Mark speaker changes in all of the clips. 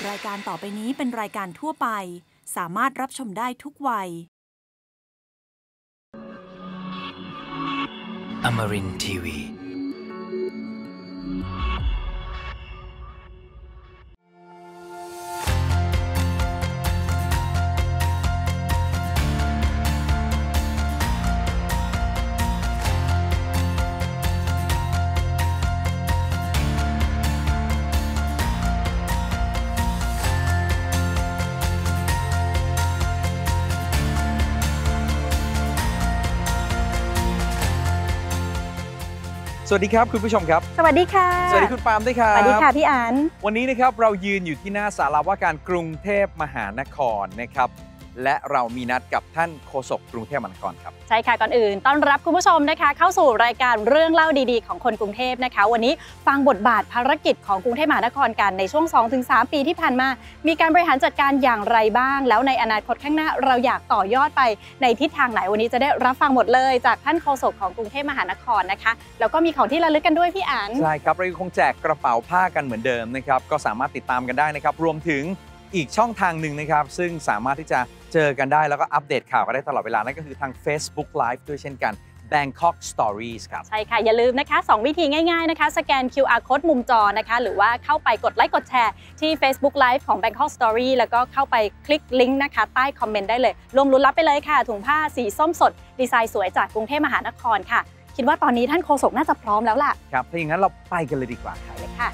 Speaker 1: รายการต่อไปนี้เป็นรายการทั่วไปสามารถรับชมได้ทุกวัย
Speaker 2: Amarin Tiwi
Speaker 3: สวัสดีครับคุณผู้ชมครับ
Speaker 4: สวัสดีค่ะ
Speaker 3: สวัสดีคุณปาล์มด้วยครับ
Speaker 4: สวัสดีค่ะพี่อัน
Speaker 3: วันนี้นะครับเรายืนอยู่ที่หน้าศาลาว่าการกรุงเทพมหานครนะครับและเรามีนัดกับท่านโฆษกกรุงเทพมหานครครับ
Speaker 4: ใช่ค่ะก่อนอื่นต้อนรับคุณผู้ชมนะคะเข้าสู่รายการเรื่องเล่าดีๆของคนกรุงเทพนะคะวันนี้ฟังบทบาทภารกิจของกรุงเทพมหานครกันในช่วง 2-3 ปีที่ผ่านมามีการบริหารจัดการอย่างไรบ้างแล้วในอนาคตข้างหน้าเราอยากต่อยอดไปในทิศทางไหนวันนี้จะได้รับฟังหมดเลยจากท่านโฆษกของกรุงเทพมหานครนะคะแล้วก็มีของที่ระลึกกันด้วยพี่อัน
Speaker 3: ใช่ครับเราคงแจกกระเป๋าผ้ากันเหมือนเดิมนะครับก็สามารถติดตามกันได้นะครับรวมถึงอีกช่องทางหนึ่งนะครับซึ่งสามารถที่จะเจอกันได้แล้วก็อัปเดตข่าวกันได้ตลอดเวลานั่นก็คือทาง Facebook Live ด้วยเช่นกัน Bangkok Stories ครับ
Speaker 4: ใช่ค่ะอย่าลืมนะคะ2วิธีง่ายๆนะคะสแกน QR Code มุมจอนะคะหรือว่าเข้าไปกดไลค์กดแชร์ที่ Facebook Live ของ Bangkok Story แล้วก็เข้าไปคลิกลิงก์นะคะใต้คอมเมนต์ได้เลยรวมลุ้นรับไปเลยค่ะถุงผ้าสีส้มสดดีไซน์สวยจากกรุงเทพมหานครค่ะคิดว่าตอนนี้ท่านโฆษกน่าจะพร้อมแล้วล่ะ
Speaker 3: ครับถ้าอย่างนั้นเราไปกันเลยดีกว่า
Speaker 4: ค่ะ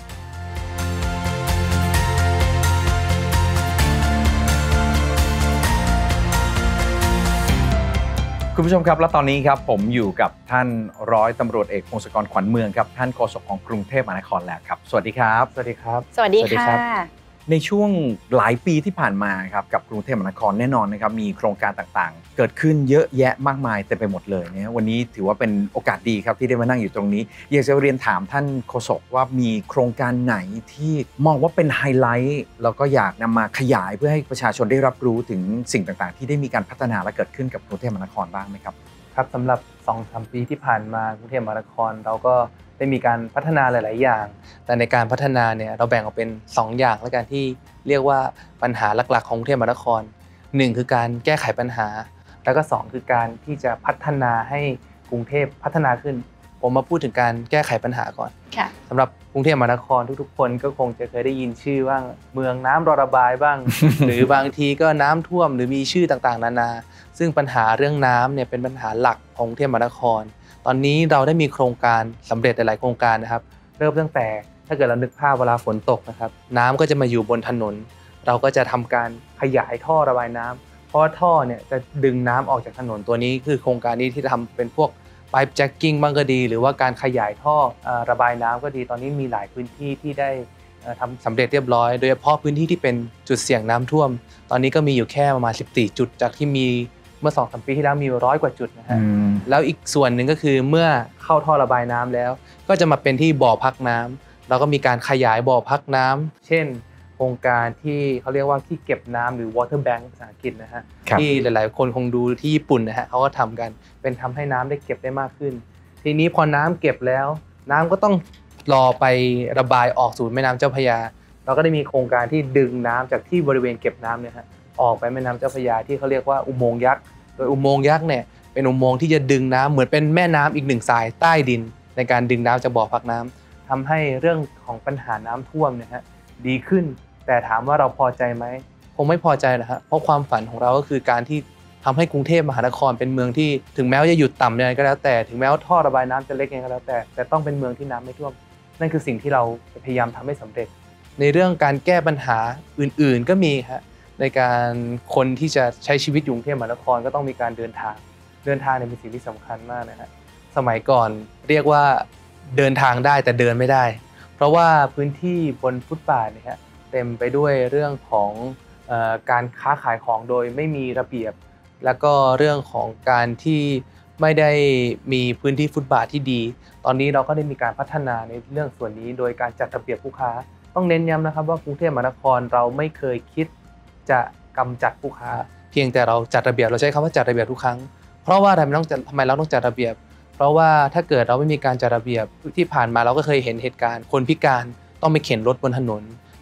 Speaker 3: คุณผู้ชมครับและตอนนี้ครับผมอยู่กับท่านร้อยตำรวจเอกพงศกรขวัญเมืองครับท่านโฆษกของกรุงเทพมหานครแล้วครับสวัสดีครับ
Speaker 5: สวัสดีครับ
Speaker 4: สวัสดีค่ะ
Speaker 3: ในช่วงหลายปีที่ผ่านมาครับกับกรุงเทพมหานครแน่นอนนะครับมีโครงการต่างๆเกิดขึ้นเยอะแยะมากมายเต็มไปหมดเลยนะวันนี้ถือว่าเป็นโอกาสดีครับที่ได้มานั่งอยู่ตรงนี้อยากจะเรียนถามท่านโฆษกว่ามีโครงการไหนที่มองว่าเป็นไฮไลท์แล้วก็อยากนำมาขยายเพื่อให้ประชาชนได้รับรู้ถึงสิ่งต่างๆที่ได้มีการพัฒนาและเกิดขึ้นกับกรุงเทพมหานครบ้างไหมครับ
Speaker 5: ครับสำหรับ 2-3 ปีที่ผ่านมากรุงเทพมหานครเราก็ได้มีการพัฒนาหลายๆอย่างแต่ในการพัฒนาเนี่ยเราแบ่งออกเป็น2อย่างแล้วกันที่เรียกว่าปัญหาหลักๆของกรุงเทพมหานคร1คือการแก้ไขปัญหาแล้วก็2คือการที่จะพัฒนาให้กรุงเทพพัฒนาขึ้นผมมาพูดถึงการแก้ไขปัญหาก่อนสำหรับกรุงเทพมหานครทุกๆคนก็คงจะเคยได้ยินชื่อว่าเมืองน้ำรอระบายบ้าง หรือบางทีก็น้ำท่วมหรือมีชื่อต่างๆนานาซึ่งปัญหาเรื่องน้ำเนี่ยเป็นปัญหาหลักของกรุงเทพมหานครตอนนี้เราได้มีโครงการสำเร็จหลายๆโครงการนะครับเริ่มตั้งแต่ถ้าเกิดเรานึกภาพเวลาฝนตกนะครับน้ำก็จะมาอยู่บนถนนเราก็จะทำการขยายท่อระบายน้ำเพราะว่าท่อเนี่ยจะดึงน้ำออกจากถนนตัวนี้คือโครงการนี้ที่ทำเป็นพวกpipe jacking บ้างก็ดีหรือว่าการขยายท่อระบายน้ำก็ดีตอนนี้มีหลายพื้นที่ที่ได้ทำสำเร็จเรียบร้อยโดยเฉพาะพื้นที่ที่เป็นจุดเสี่ยงน้ำท่วมตอนนี้ก็มีอยู่แค่ประมาณ14จุดจากที่มีเมื่อ 2-3 ปีที่แล้วมี100 กว่าจุดนะฮะแล้วอีกส่วนหนึ่งก็คือเมื่อเข้าท่อระบายน้ำแล้วก็จะมาเป็นที่บ่อพักน้ำเราก็มีการขยายบ่อพักน้ำเช่นโครงการที่เขาเรียกว่าที่เก็บน้ำหรือ water bank ภาษาอังกฤษนะฮะที่หลายๆคนคงดูที่ญี่ปุ่นนะฮะเขาก็ทำกันเป็นทำให้น้ำได้เก็บได้มากขึ้นทีนี้พอน้ำเก็บแล้วน้ำก็ต้องรอไประบายออกสู่แม่น้ำเจ้าพระยาเราก็ได้มีโครงการที่ดึงน้ำจากที่บริเวณเก็บน้ำเนี่ยฮะออกไปแม่น้ำเจ้าพระยาที่เขาเรียกว่าอุโมงค์ยักษ์โดยอุโมงค์ยักษ์เนี่ยเป็นอุโมงค์ที่จะดึงน้ำเหมือนเป็นแม่น้ำอีกหนึ่งสายใต้ดินในการดึงน้ำจากบ่อพักน้ำทำให้เรื่องของปัญหาน้ำท่วมเนี่ยฮะดีขึ้นแต่ถามว่าเราพอใจไหมคงไม่พอใจนะฮะเพราะความฝันของเราก็คือการที่ทำให้กรุงเทพมหานครเป็นเมืองที่ถึงแม้ว่าจะหยุดต่ำยังไงก็แล้วแต่ถึงแม้ว่าท่อระบายน้ำจะเล็กยังไงก็แล้วแต่ต้องเป็นเมืองที่น้ำไม่ท่วมนั่นคือสิ่งที่เราพยายามทำให้สำเร็จในเรื่องการแก้ปัญหาอื่นๆก็มีฮะในการคนที่จะใช้ชีวิตอยู่กรุงเทพมหานครก็ต้องมีการเดินทางเนี่ยเป็นสิ่งที่สำคัญมากนะฮะสมัยก่อนเรียกว่าเดินทางได้แต่เดินไม่ได้เพราะว่าพื้นที่บนฟุตบาทเนี่ยฮะเต็มไปด้วยเรื่องของการค้าขายของโดยไม่มีระเบียบแล้วก็เรื่องของการที่ไม่ได้มีพื้นที่ฟุตบาทที่ดีตอนนี้เราก็ได้มีการพัฒนาในเรื่องส่วนนี้โดยการจัดระเบียบผู้ค้าต้องเน้นย้ำนะครับว่ากรุงเทพมหานครเราไม่เคยคิดจะกำจัดผู้ค้าเพียงแต่เราจัดระเบียบเราใช้คำว่าจัดระเบียบทุกครั้งเพราะว่าทำไมเราต้องจัดระเบียบเพราะว่าถ้าเกิดเราไม่มีการจัดระเบียบที่ผ่านมาเราก็เคยเห็นเหตุการณ์คนพิการต้องไปเข็นรถบนถนน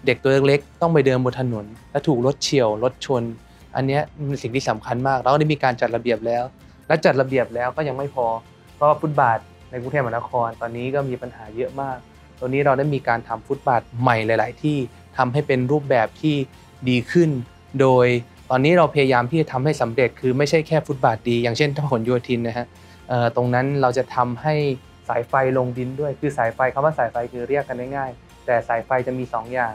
Speaker 5: เด็กตัวเล็กๆต้องไปเดินบนถนนและถูกรถเฉี่ยวรถชนอันนี้เป็นสิ่งที่สำคัญมากเราได้มีการจัดระเบียบแล้วและจัดระเบียบแล้วก็ยังไม่พอเพราะฟุตบาทในกรุงเทพมหานครตอนนี้ก็มีปัญหาเยอะมากตอนนี้เราได้มีการทำฟุตบาทใหม่หลายๆที่ทำให้เป็นรูปแบบที่ดีขึ้นโดยตอนนี้เราพยายามที่จะทำให้สำเร็จคือไม่ใช่แค่ฟุตบาทดีอย่างเช่นพหลโยธินนะฮะตรงนั้นเราจะทำให้สายไฟลงดินด้วยคือสายไฟคำว่าสายไฟคือเรียกกันง่ายๆแต่สายไฟจะมี2อย่าง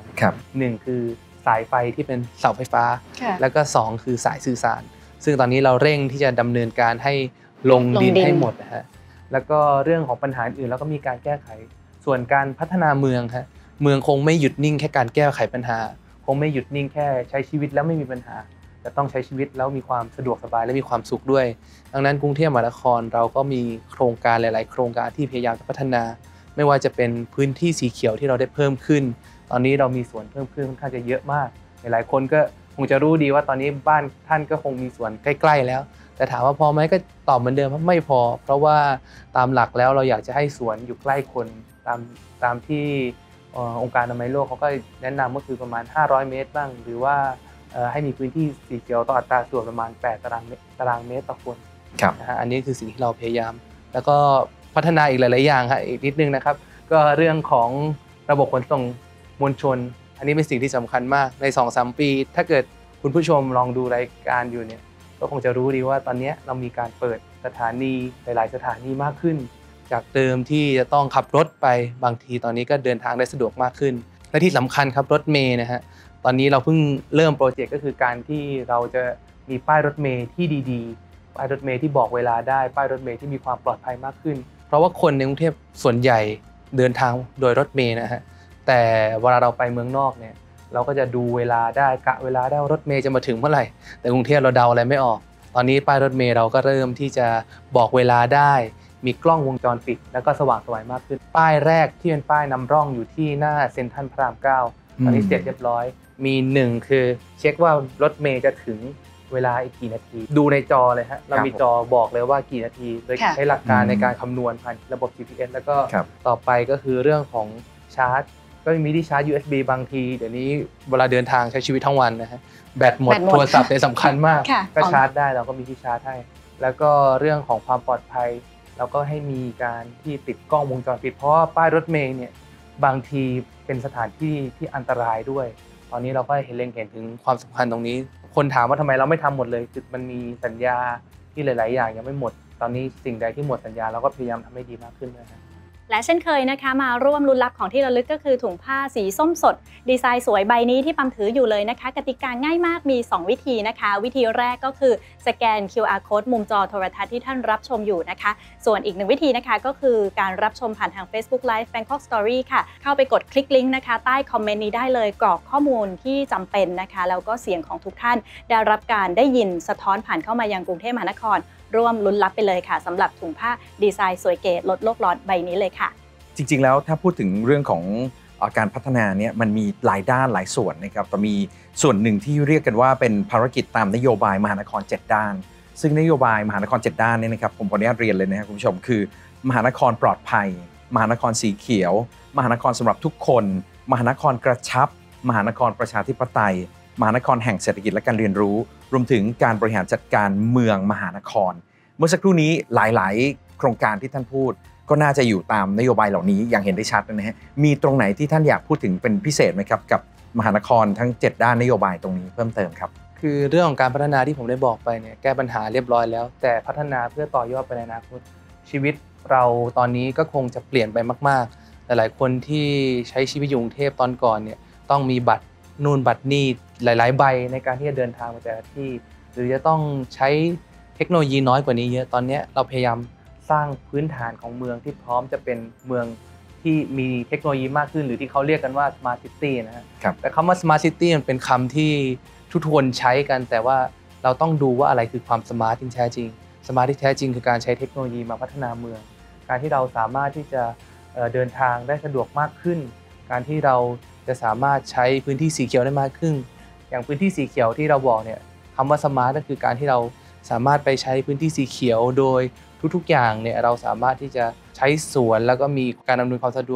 Speaker 5: 1คือสายไฟที่เป็นเสาไฟฟ้าแล้วก็2คือสายสื่อสารซึ่งตอนนี้เราเร่งที่จะดำเนินการให้ลงดินให้หมดนะฮะแล้วก็เรื่องของปัญหาอื่นเราก็มีการแก้ไขส่วนการพัฒนาเมืองฮะเมืองคงไม่หยุดนิ่งแค่การแก้ไขปัญหาคงไม่หยุดนิ่งแค่ใช้ชีวิตแล้วไม่มีปัญหาแต่ต้องใช้ชีวิตแล้วมีความสะดวกสบายและมีความสุขด้วยดังนั้นกรุงเทพมหานครเราก็มีโครงการหลายๆโครงการที่พยายามจะพัฒนาไม่ว่าจะเป็นพื้นที่สีเขียวที่เราได้เพิ่มขึ้นตอนนี้เรามีสวนเพิ่มขึ้นค่อนข้างจะเยอะมากหลายๆคนก็คงจะรู้ดีว่าตอนนี้บ้านท่านก็คงมีสวนใกล้ๆแล้วแต่ถามว่าพอไหมก็ตอบเหมือนเดิมว่าไม่พอเพราะว่าตามหลักแล้วเราอยากจะให้สวนอยู่ใกล้คนตามที่องค์การอนามัยโลกเขาก็แนะนำก็คือประมาณ500เมตรบ้างหรือว่าให้มีพื้นที่สีเขียวต่ออัตราส่วนประมาณ8ตารางเมตรต่อคนนะฮะอันนี้คือสิ่งที่เราพยายามแล้วก็พัฒนาอีกหลายๆอย่างครับอีกนิดนึงนะครับก็เรื่องของระบบขนส่งมวลชนอันนี้เป็นสิ่งที่สำคัญมากใน 2-3 ปีถ้าเกิดคุณผู้ชมลองดูรายการอยู่เนี่ยก็คงจะรู้ดีว่าตอนนี้เรามีการเปิดสถานีหลายๆสถานีมากขึ้นจากเดิมที่จะต้องขับรถไปบางทีตอนนี้ก็เดินทางได้สะดวกมากขึ้นและที่สำคัญครับรถเมล์นะฮะตอนนี้เราเพิ่งเริ่มโปรเจกต์ก็คือการที่เราจะมีป้ายรถเมล์ที่ดีๆป้ายรถเมล์ที่บอกเวลาได้ป้ายรถเมล์ที่มีความปลอดภัยมากขึ้นเพราะว่าคนในกรุงเทพส่วนใหญ่เดินทางโดยรถเมล์นะฮะแต่เวลาเราไปเมืองนอกเนี่ยเราก็จะดูเวลาได้กะเวลาได้ว่ารถเมล์จะมาถึงเมื่อไหร่แต่กรุงเทพเราเดาอะไรไม่ออกตอนนี้ป้ายรถเมล์เราก็เริ่มที่จะบอกเวลาได้มีกล้องวงจรปิดแล้วก็สว่างสวยมากขึ้นป้ายแรกที่เป็นป้ายนำร่องอยู่ที่หน้าเซ็นทรัลพระราม 9ตอนนี้เสร็จเรียบร้อยมี1คือเช็คว่ารถเมล์จะถึงเวลาอีกกี่นาทีดูในจอเลยฮะเรามีจอบอกเลยว่ากี่นาทีโดยใช้หลักการในการคำนวณผ่านระบบ GPS แล้วก็ต่อไปก็คือเรื่องของชาร์จก็มีที่ชาร์จ USB บางทีเดี๋ยวนี้เวลาเดินทางใช้ชีวิตทั้งวันนะฮะแบตหมดโทรศัพท์เนี่ยสำคัญมากก็ชาร์จได้เราก็มีที่ชาร์จให้แล้วก็เรื่องของความปลอดภัยเราก็ให้มีการที่ติดกล้องวงจรปิดเพราะว่าป้ายรถเมล์เนี่ยบางทีเป็นสถานที่ที่อันตรายด้วยตอนนี้เราก็เห็นถึงความสำคัญตรงนี้คนถามว่าทำไมเราไม่ทำหมดเลยคือมันมีสัญญาที่หลายๆอย่างยังไม่หมดตอนนี้สิ่งใดที่หมดสัญญาเราก็พยายามทำให้ดีมากขึ้นนะครับ
Speaker 4: และเช่นเคยนะคะมาร่วมลุ้นรับของที่ระลึกก็คือถุงผ้าสีส้มสดดีไซน์สวยใบนี้ที่ปั๊มถืออยู่เลยนะคะกติกาง่ายมากมี2วิธีนะคะวิธีแรกก็คือสแกน QR Code มุมจอโทรทัศน์ที่ท่านรับชมอยู่นะคะส่วนอีก1วิธีนะคะก็คือการรับชมผ่านทาง Facebook Live Bangkok Story ค่ะเข้าไปกดคลิกลิงก์นะคะใต้คอมเมนต์นี้ได้เลยกรอกข้อมูลที่จำเป็นนะคะแล้วก็เสียงของทุกท่านได้รับการได้ยินสะท้อนผ่านเข้ามายังกรุงเทพมหานครร่วมลุ้นรับไปเลยค่ะสำหรับถุงผ้าดีไซน์สวยเก๋ลดโลกร้อนใบนี้เลยค่ะ
Speaker 3: จริงๆแล้วถ้าพูดถึงเรื่องของการพัฒนาเนี่ยมันมีหลายด้านหลายส่วนนะครับแต่มีส่วนหนึ่งที่เรียกกันว่าเป็นภารกิจตามนโยบายมหานคร7ด้านซึ่งนโยบายมหานคร7ด้านเนี่ยนะครับผมขออนุญาตเรียนเลยนะครับคุณผู้ชมคือมหานครปลอดภัยมหานครสีเขียวมหานครสำหรับทุกคนมหานครกระชับมหานครประชาธิปไตยมหานครแห่งเศรษฐกิจและการเรียนรู้รวมถึงการบริหารจัดการเมืองมหานครเมื่อสักครู่นี้หลายๆโครงการที่ท่านพูดก็น่าจะอยู่ตามนโยบายเหล่านี้อย่างเห็นได้ชัดนะฮะมีตรงไหนที่ท่านอยากพูดถึงเป็นพิเศษไหมครับกับมหานครทั้ง7ด้านนโยบายตรงนี้เพิ่มเติมครับ
Speaker 5: คือเรื่องของการพัฒนาที่ผมได้บอกไปเนี่ยแก้ปัญหาเรียบร้อยแล้วแต่พัฒนาเพื่อต่อยอดไปในอนาคตชีวิตเราตอนนี้ก็คงจะเปลี่ยนไปมากๆหลายๆคนที่ใช้ชีวิตอยู่กรุงเทพตอนก่อนเนี่ยต้องมีบัตรนู่นบัตรนี่หลายๆใบในการที่จะเดินทางไปแต่ละที่หรือจะต้องใช้เทคโนโลยีน้อยกว่านี้เยอะตอนนี้เราพยายามสร้างพื้นฐานของเมืองที่พร้อมจะเป็นเมืองที่มีเทคโนโลยีมากขึ้นหรือที่เขาเรียกกันว่า Smart City นะฮะแต่คำว่า Smart City มันเป็นคำที่ทุกคนใช้กันแต่ว่าเราต้องดูว่าอะไรคือความ Smart ที่แท้จริง Smart ที่แท้จริงคือการใช้เทคโนโลยีมาพัฒนาเมืองการที่เราสามารถที่จะเดินทางได้สะดวกมากขึ้นการที่เราจะสามารถใช้พื้นที่สีเขียวได้มากขึ้นอย่างพื้นที่สีเขียวที่เราบอกเนี่ยคำว่า Smart ก็คือการที่เราสามารถไปใช้พื้นที่สีเขียวโดยทุกๆอย่างเนี่ยเราสามารถที่จะใช้สวนแล้วก็มีการอำนวยความสะดวก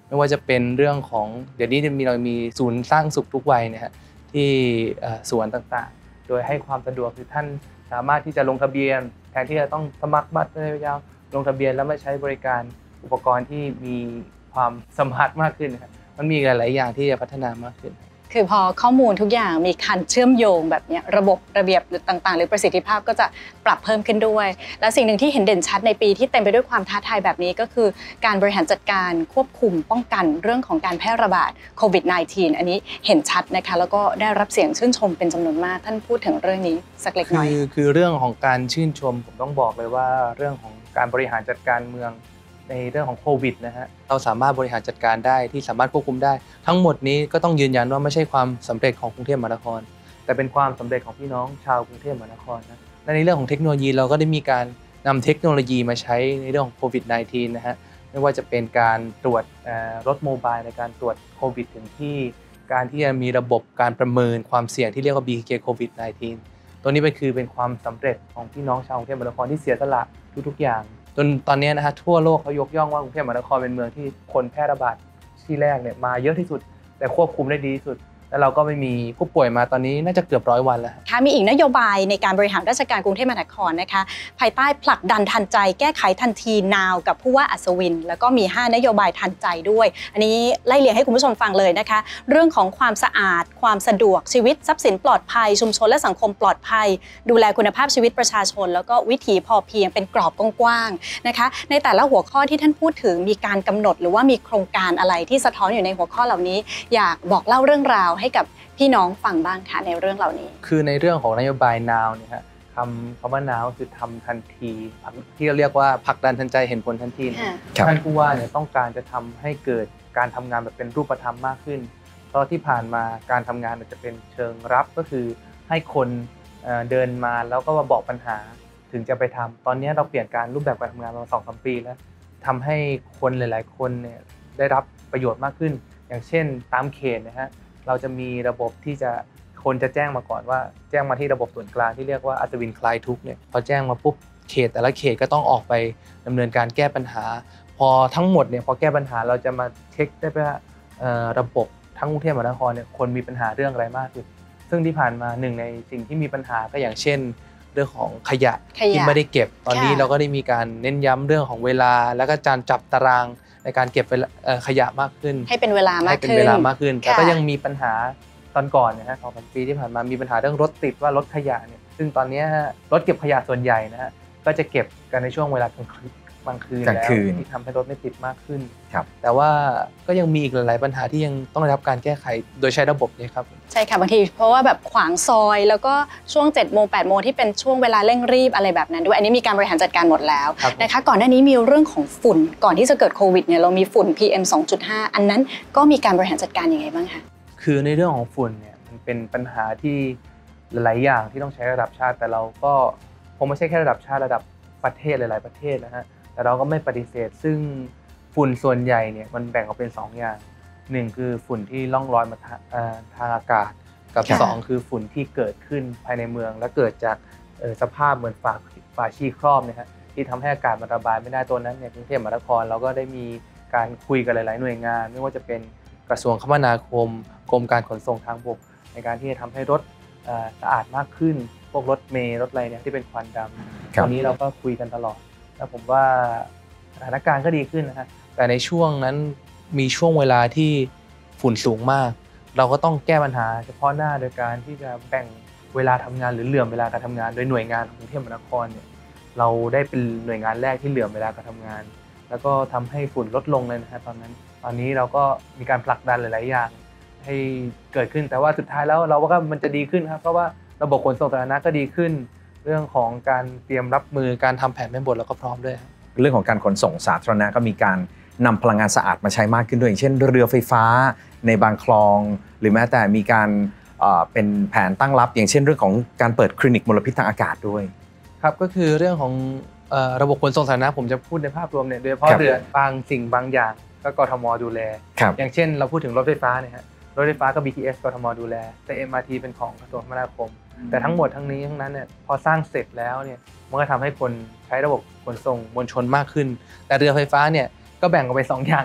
Speaker 5: ไม่ว่าจะเป็นเรื่องของเดี๋ยวนี้เรามีศูนย์สร้างสุขทุกวัยนะฮะที่สวนต่างๆโดยให้ความสะดวกคือท่านสามารถที่จะลงทะเบียนแทนที่จะต้องสมัครบัตรอะไรยาวลงทะเบียนแล้วมาใช้บริการอุปกรณ์ที่มีความสมาร์ทมากขึ้นนะครับมันมีหลายๆอย่างที่จะพัฒนามากขึ้น
Speaker 4: คือพอข้อมูลทุกอย่างมีการเชื่อมโยงแบบนี้ระบบระเบียบต่างๆหรือประสิทธิภาพก็จะปรับเพิ่มขึ้นด้วยและสิ่งหนึ่งที่เห็นเด่นชัดในปีที่เต็มไปด้วยความท้าทายแบบนี้ก็คือการบริหารจัดการควบคุมป้องกันเรื่องของการแพร่ระบาดโควิด -19 อันนี้เห็นชัดนะคะแล้วก็ได้รับเสียงชื่นชมเป็นจำนวนมากท่านพูดถึงเรื่องนี้สักเล็กน้อย
Speaker 5: คือเรื่องของการชื่นชมผมต้องบอกเลยว่าเรื่องของการบริหารจัดการเมืองในเรื่องของโควิดนะฮะเราสามารถบริหารจัดการได้ที่สามารถควบคุมได้ทั้งหมดนี้ก็ต้องยืนยันว่าไม่ใช่ความสำเร็จของกรุงเทพมหานครแต่เป็นความสำเร็จของพี่น้องชาวกรุงเทพมหานครนะและในเรื่องของเทคโนโลยีเราก็ได้มีการนำเทคโนโลยีมาใช้ในเรื่องของโควิด -19 นะฮะไม่ว่าจะเป็นการตรวจรถโมบายในการตรวจโควิดถึงที่การที่จะมีระบบการประเมินความเสี่ยงที่เรียกว่า BK COVID 19ตัวนี้เป็นความสำเร็จของพี่น้องชาวกรุงเทพมหานครที่เสียสละทุกๆอย่างจนตอนนี้นะฮะทั่วโลกเขายกย่องว่ากรุงเทพมหานครเป็นเมืองที่คนแพร่ระบาดที่แรกเนี่ยมาเยอะที่สุดแต่ควบคุมได้ดีที่สุดแล้วเราก็ไม่มีผู้ป่วยมาตอนนี้น่าจะเกือบ100 วันแล้ว
Speaker 4: ค่ะมีอีกนโยบายในการบริหารราชการกรุงเทพมหานครนะคะภายใต้ผลักดันทันใจแก้ไขทันทีนาวกับผู้ว่าอัศวินแล้วก็มี5นโยบายทันใจด้วยอันนี้ไล่เรียงให้คุณผู้ชมฟังเลยนะคะเรื่องของความสะอาดความสะดวกชีวิตทรัพย์สินปลอดภัยชุมชนและสังคมปลอดภัยดูแลคุณภาพชีวิตประชาชนแล้วก็วิถีพอเพียงเป็นกรอบกว้างๆนะคะในแต่ละหัวข้อที่ท่านพูดถึงมีการกำหนดหรือว่ามีโครงการอะไรที่สะท้อนอยู่ในหัวข้อเหล่านี้อยากบอกเล่าเรื่องราวให้กับพี่น้องฟังบ้างค่ะในเรื่องเหล่านี้
Speaker 5: คือในเรื่องของนโยบาย Now เนี่ยฮะคำว่า Now คือทำทันทีที่เรียกว่าผลักดันทันใจเห็นผลทันทีท่านผู้ว่าเนี่ยต้องการจะทำให้เกิดการทำงานแบบเป็นรูปธรรมมากขึ้นเพราะที่ผ่านมาการทำงานจะเป็นเชิงรับก็คือให้คนเดินมาแล้วก็มาบอกปัญหาถึงจะไปทำตอนนี้เราเปลี่ยนการรูปแบบการทำงานมา 2-3 ปีแล้วทำให้คนหลายๆคนเนี่ยได้รับประโยชน์มากขึ้นอย่างเช่นตามเขตนะฮะเราจะมีระบบที่จะคนจะแจ้งมาก่อนว่าแจ้งมาที่ระบบส่วนกลางที่เรียกว่าอัศวินคลายทุกข์เนี่ยพอแจ้งมาปุ๊บเขตแต่ละเขตก็ต้องออกไปดำเนินการแก้ปัญหาพอทั้งหมดเนี่ยพอแก้ปัญหาเราจะมาเช็คได้ว่าระบบทั้งกรุงเทพมหานครเนี่ยคนมีปัญหาเรื่องอะไรมากที่สุดซึ่งที่ผ่านมาหนึ่งในสิ่งที่มีปัญหาก็อย่างเช่นเรื่องของขยะที่ไม่ได้เก็บตอนนี้เราก็ได้มีการเน้นย้ำเรื่องของเวลาแล้วก็การจับตารางในการเก็บขยะมากขึ้น
Speaker 4: ให้เป็นเวลามาก
Speaker 5: ขึ้นแต่ก็ยังมีปัญหาตอนก่อนนะฮะ2-3 ปีที่ผ่านมามีปัญหาเรื่องรถติดว่ารถขยะเนี่ยซึ่งตอนนี้รถเก็บขยะส่วนใหญ่นะฮะก็จะเก็บกันในช่วงเวลากลางคืนแล้วที่ทำให้รถไม่ติดมากขึ้นแต่ว่าก็ยังมีอีกหลายๆปัญหาที่ยังต้องได้รับการแก้ไขโดยใช้ระบบนี้ครับ
Speaker 4: ใช่ค่ะบางทีเพราะว่าแบบขวางซอยแล้วก็ช่วง 7 โมง 8 โมงที่เป็นช่วงเวลาเร่งรีบอะไรแบบนั้นด้วยอันนี้มีการบริหารจัดการหมดแล้วนะคะก่อนหน้านี้มีเรื่องของฝุ่นก่อนที่จะเกิดโควิดเนี่ยเรามีฝุ่น PM 2.5 อันนั้นก็มีการบริหารจัดการยังไงบ้างคะ
Speaker 5: คือในเรื่องของฝุ่นเนี่ยมันเป็นปัญหาที่หลายๆอย่างที่ต้องใช้ระดับชาติแต่เราก็คงไม่ใช่แค่ระดับชาติระดับประเทศหลายๆประเทศนะฮะแต่เราก็ไม่ปฏิเสธซึ่งฝุ่นส่วนใหญ่เนี่ยมันแบ่งออกเป็น2อย่าง1คือฝุ่นที่ล่องลอยมาทางอากาศกับ2คือฝุ่นที่เกิดขึ้นภายในเมืองและเกิดจากสภาพเหมือนฝาชีครอบนะฮะที่ทำให้อากาศมันระบายไม่ได้ตัวนั้นเนี่ยกรุงเทพมหานครเราก็ได้มีการคุยกับหลายๆหน่วยงานไม่ว่าจะเป็นกระทรวงคมนาคมกรมการขนส่งทางบกในการที่จะทำให้รถสะอาดมากขึ้นพวกรถเมล์รถอะไรเนี่ยที่เป็นควันดำตอนนี้เราก็คุยกันตลอดแล้วผมว่าสถานการณ์ก็ดีขึ้นนะฮะแต่ในช่วงนั้นมีช่วงเวลาที่ฝุ่นสูงมากเราก็ต้องแก้ปัญหาเฉพาะหน้าโดยการที่จะแบ่งเวลาทำงานหรือเหลื่อมเวลาการทำงานโดยหน่วยงานของกรุงเทพมหานครเนี่ยเราได้เป็นหน่วยงานแรกที่เหลื่อมเวลาการทำงานแล้วก็ทำให้ฝุ่นลดลงเลยนะฮะตอนนี้เราก็มีการผลักดันหลายๆอย่างให้เกิดขึ้นแต่ว่าสุดท้ายแล้วเราว่ามันจะดีขึ้นครับเพราะว่าระบบขนส่งสาธารณะก็ดีขึ้นเรื่องของการเตรียมรับมือการทำแผนแม่บทแล้วก็พร้อมด้วย
Speaker 3: เรื่องของการขนส่งสาธารณะก็มีการนำพลังงานสะอาดมาใช้มากขึ้นด้วยอย่างเช่นเรือไฟฟ้าในบางคลองหรือแม้แต่มีการเป็นแผนตั้งรับอย่างเช่นเรื่องของการเปิดคลินิกมลพิษทางอากาศด้วย
Speaker 5: ครับก็คือเรื่องของระบบขนส่งสาธารณะผมจะพูดในภาพรวมเนี่ยโดยเฉพาะเรือบางสิ่งบางอย่างก็กทม.ดูแลอย่างเช่นเราพูดถึงรถไฟฟ้าเนี่ยฮะรถไฟฟ้าก็ BTS กทม.ดูแลแต่ MRT เป็นของกระทรวงคมนาคมแต่ทั้งหมดทั้งนี้ทั้งนั้นเนี่ยพอสร้างเสร็จแล้วเนี่ยมันก็ทำให้คนใช้ระบบขนส่งมวลชนมากขึ้นแต่เรือไฟฟ้าเนี่ยก็แบ่งออกไป2 อย่างอีก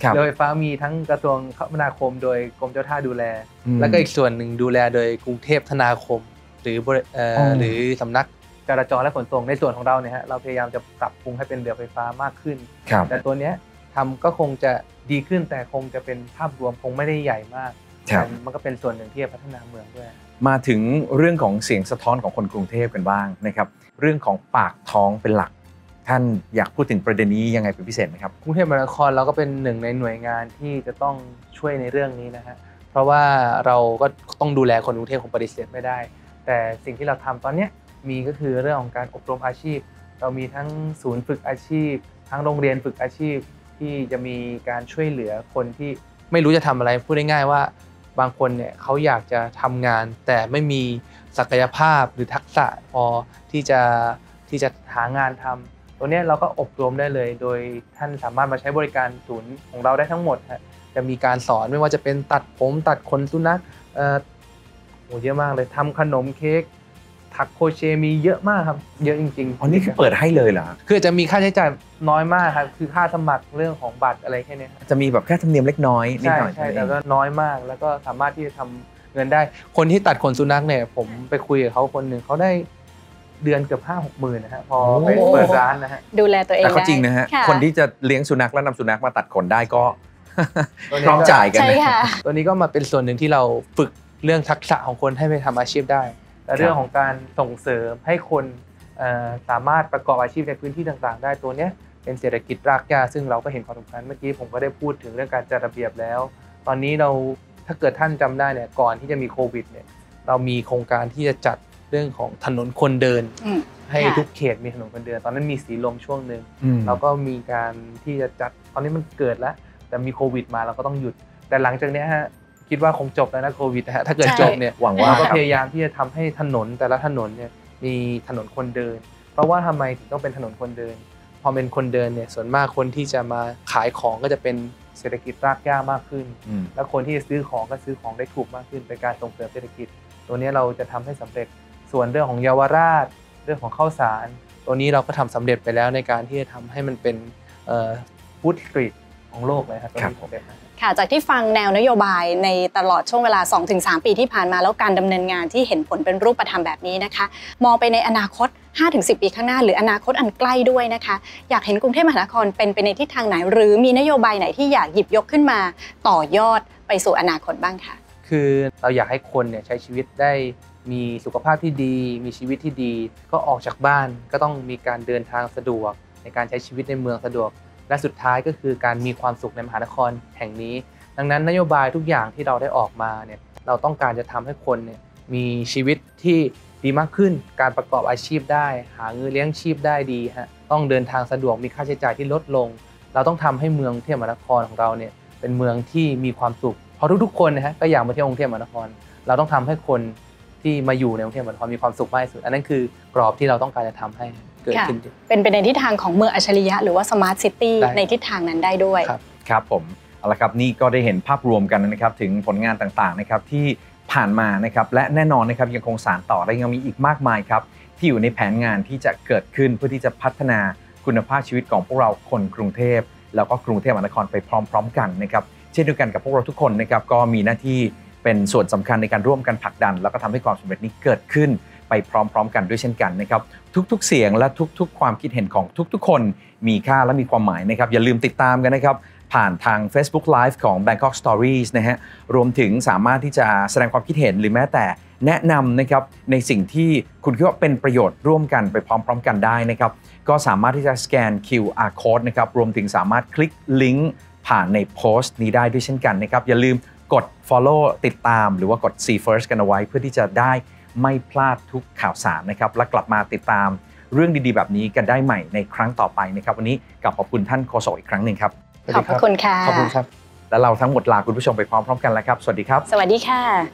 Speaker 3: ครับ
Speaker 5: เรือไฟฟ้ามีทั้งกระทรวงคมนาคมโดยกรมเจ้าท่าดูแล
Speaker 3: อืม
Speaker 5: แล้วก็อีกส่วนหนึ่งดูแลโดยกรุงเทพธนาคมหรือหรือสำนักจราจรและขนส่งในส่วนของเราเนี่ยฮะเราพยายามจะปรับปรุงให้เป็นเรือไฟฟ้ามากขึ้น
Speaker 3: ครับ
Speaker 5: แต่ตัวเนี้ยทำก็คงจะดีขึ้นแต่คงจะเป็นภาพรวมคงไม่ได้ใหญ่มาก
Speaker 3: ครับ
Speaker 5: แต่มันก็เป็นส่วนหนึ่งที่จะพัฒนาเมืองด้วย
Speaker 3: มาถึงเรื่องของเสียงสะท้อนของคนกรุงเทพกันบ้างนะครับเรื่องของปากท้องเป็นหลัก ท่านอยากพูดถึงประเด็นนี้ยังไงเป็นพิเศษไหมครับ
Speaker 5: กรุงเทพมหานครเราก็เป็นหนึ่งในหน่วยงานที่จะต้องช่วยในเรื่องนี้นะฮะเพราะว่าเราก็ต้องดูแลคนกรุงเทพคงปฏิเสธไม่ได้ แต่สิ่งที่เราทำตอนนี้มีก็คือเรื่องของการอบรมอาชีพ เรามีทั้งศูนย์ฝึกอาชีพ ทั้งโรงเรียนฝึกอาชีพที่จะมีการช่วยเหลือคนที่ไม่รู้จะทำอะไรพูดง่ายๆว่าบางคนเนี่ยเขาอยากจะทำงาน แต่ไม่มีศักยภาพหรือทักษะพอที่จะหางานทำตัวนี้เราก็อบรมได้เลยโดยท่านสามารถมาใช้บริการศูนย์ของเราได้ทั้งหมดฮะจะมีการสอนไม่ว่าจะเป็นตัดผมตัดขนสุนัขเยอะมากเลยทำขนมเค้กถักโครเชต์มีเยอะมากครับเยอะจริงๆ
Speaker 3: อ๋อนี่คือเปิดให้เลยเหรอ
Speaker 5: คือจะมีค่าใช้จ่ายน้อยมากครับคือค่าสมัครเรื่องของบัตรอะไรแค่นี้
Speaker 3: จะมีแบบแค่ธรรมเนียมเล็กน้อยนิด
Speaker 5: ใช่
Speaker 3: หน่อย
Speaker 5: ใช่
Speaker 3: เท่านั้นเอ
Speaker 5: แต่
Speaker 3: ง
Speaker 5: ก็น้อยมากแล้วก็สามารถที่จะทำเงินได้ คนที่ตัดขนสุนัขเนี่ยผมไปคุยกับเขาคนหนึ่งเขาได้เดือนเกือบ5-6 หมื่นนะฮะพอไปเปิดร้านนะฮะ
Speaker 4: ดูแลตัวเอง
Speaker 3: แต่ก็
Speaker 4: ได้
Speaker 3: จริงนะฮะ
Speaker 4: ค่ะ
Speaker 3: คนที่จะเลี้ยงสุนัขแล้วนำสุนัขมาตัดขนได้ก็
Speaker 5: ตัวนี้
Speaker 3: พร้อมจ่ายกัน
Speaker 4: ใช่
Speaker 3: นะ
Speaker 4: ค่ะ
Speaker 5: ตัวนี้ก็มาเป็นส่วนหนึ่งที่เราฝึกเรื่องทักษะของคนให้ไปทำอาชีพได้แต่เรื่องของการส่งเสริมให้คนสามารถประกอบอาชีพในพื้นที่ต่างๆ ได้ตัวเนี้ยเป็นเศรษฐกิจรากหญ้าซึ่งเราก็เห็นความสำคัญเมื่อกี้ผมก็ได้พูดถึงเรื่องการจัดระเบียบแล้ว ตอนนี้เราถ้าเกิดท่านจำได้เนี่ยก่อนที่จะมีโควิดเนี่ยเรามีโครงการที่จะจัดเรื่องของถนนคนเดิน
Speaker 4: อืม
Speaker 5: ให้
Speaker 4: ค่ะ
Speaker 5: ทุกเขตมีถนนคนเดิน ตอนนั้นมีสีลมช่วงหนึ่ง
Speaker 3: อืม
Speaker 5: เราก็มีการที่จะจัดตอนนี้มันเกิดแล้ว แต่มีโควิดมาเราก็ต้องหยุด แต่หลังจากนี้ฮะคิดว่าคงจบแล้วนะโควิดนะฮะถ้าเกิด
Speaker 4: ใช่
Speaker 5: จบเนี่ย
Speaker 3: หวังว่า
Speaker 5: เราก็
Speaker 3: ครับ
Speaker 5: พยายามที่จะทำให้ถนนแต่ละถนนเนี่ยมีถนนคนเดิน เพราะว่าทำไมถึงต้องเป็นถนนคนเดิน พอเป็นคนเดินเนี่ยส่วนมากคนที่จะมาขายของก็จะเป็นเศรษฐกิจรากหญ้ามากขึ้น
Speaker 3: อืม
Speaker 5: แล้วคนที่จะซื้อของก็ซื้อของได้ถูกมากขึ้นเป็นการส่งเสริมเศรษฐกิจ ตัวนี้เราจะทำให้สำเร็จส่วนเรื่องของเยาวราช เรื่องของข้าวสาร ตัวนี้เราก็ทำสำเร็จไปแล้วในการที่จะทำให้มันเป็นฟู้ดสตรีทของโลกเลยครับตัวนี้สำเร็จนะ
Speaker 4: ค่ะจากที่ฟังแนวนโยบายในตลอดช่วงเวลา 2-3 ปีที่ผ่านมาแล้วการดำเนินงานที่เห็นผลเป็นรูปธรรมแบบนี้นะคะมองไปในอนาคต 5-10 ปีข้างหน้าหรืออนาคตอันใกล้ด้วยนะคะอยากเห็นกรุงเทพมหานครเป็นไปในทิศทางไหน หรือมีนโยบายไหนที่อยากหยิบยกขึ้นมาต่อยอดไปสู่อนาคตบ้างคะ
Speaker 5: คือเราอยากให้คนเนี่ยใช้ชีวิตได้มีสุขภาพที่ดี มีชีวิตที่ดี ก็ออกจากบ้านก็ต้องมีการเดินทางสะดวกในการใช้ชีวิตในเมืองสะดวก และสุดท้ายก็คือการมีความสุขในมหานครแห่งนี้ ดังนั้นนโยบายทุกอย่างที่เราได้ออกมาเนี่ยเราต้องการจะทำให้คนเนี่ยมีชีวิตที่ดีมากขึ้น การประกอบอาชีพได้ หาเงินเลี้ยงชีพได้ดีฮะต้องเดินทางสะดวกมีค่าใช้จ่ายที่ลดลง เราต้องทำให้เมืองกรุงเทพมหานครของเราเนี่ยเป็นเมืองที่มีความสุขเพราะทุกๆคนนะฮะก็อยากมาเที่ยวกรุงเทพมหานคร เราต้องทำให้คนที่มาอยู่ในกรุงเทพมหานครมีความสุขมากที่สุดอันนั้นคือกรอบที่เราต้องการจะทำให้เกิดขึ้น
Speaker 4: เป็นไปในทิศทางของเมืองอัจฉริยะหรือว่าสมาร์ทซิตี้
Speaker 5: ได้
Speaker 4: ในทิศทางนั้นได้ด้วย
Speaker 5: ครับ
Speaker 3: ครับผมเอาละครับนี่ก็ได้เห็นภาพรวมกันนะครับถึงผลงานต่างๆนะครับที่ผ่านมานะครับและแน่นอนนะครับยังคงสานต่อและยังมีอีกมากมายครับที่อยู่ในแผนงานที่จะเกิดขึ้นเพื่อที่จะพัฒนาคุณภาพชีวิตของพวกเราคนกรุงเทพแล้วก็กรุงเทพมหานครไปพร้อมๆกันนะครับเช่นเดียวกันกับพวกเราทุกคนนะครับก็มีหน้าที่เป็นส่วนสำคัญในการร่วมกันผลักดันแล้วก็ทำให้ความสำเร็จนี้เกิดขึ้นไปพร้อมๆกันด้วยเช่นกันนะครับทุกๆเสียงและทุกๆความคิดเห็นของทุกๆคนมีค่าและมีความหมายนะครับอย่าลืมติดตามกันนะครับผ่านทาง Facebook Live ของ Bangkok Stories นะฮะรวมถึงสามารถที่จะแสดงความคิดเห็นหรือแม้แต่แนะนำนะครับในสิ่งที่คุณคิดว่าเป็นประโยชน์ร่วมกันไปพร้อมๆกันได้นะครับก็สามารถที่จะสแกน QR Code นะครับรวมถึงสามารถคลิกลิงก์ผ่านในโพสต์นี้ได้ด้วยเช่นกันนะครับอย่าลืมกด follow ติดตามหรือว่ากด see first กันเอาไว้เพื่อที่จะได้ไม่พลาดทุกข่าวสารนะครับและกลับมาติดตามเรื่องดีๆแบบนี้กันได้ใหม่ในครั้งต่อไปนะครับวันนี้กลับขอบคุณท่านโฆษกอีกครั้งหนึ่งครับ
Speaker 4: ขอบพระคุณค่ะ
Speaker 5: ขอบคุณครับ
Speaker 3: และเราทั้งหมดลาคุณผู้ชมไปพร้อมๆกันแล้วครับสวัสดีครับ
Speaker 4: สวัสดีค่ะ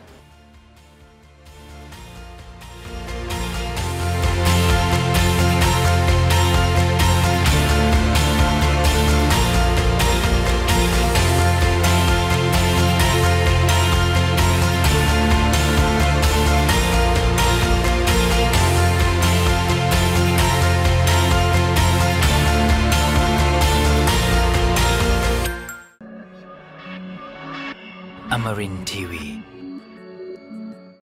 Speaker 2: Amarin Tiwi